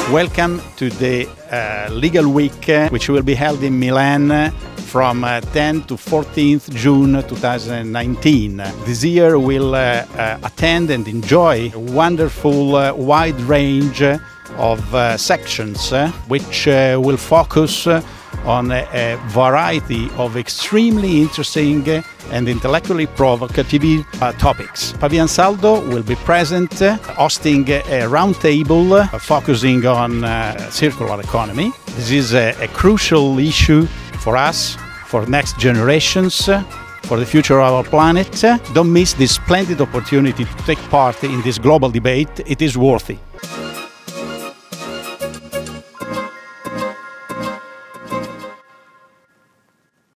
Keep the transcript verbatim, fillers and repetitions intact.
Welcome to the uh, Legal Week, uh, which will be held in Milan uh, from uh, tenth to fourteenth June two thousand nineteen. This year we'll uh, uh, attend and enjoy a wonderful uh, wide range of uh, sections uh, which uh, will focus uh, on a, a variety of extremely interesting and intellectually provocative uh, topics. Pavia Ansaldo will be present, uh, hosting a, a roundtable uh, focusing on uh, circular economy. This is a, a crucial issue for us, for next generations, uh, for the future of our planet. Don't miss this splendid opportunity to take part in this global debate. It is worthy.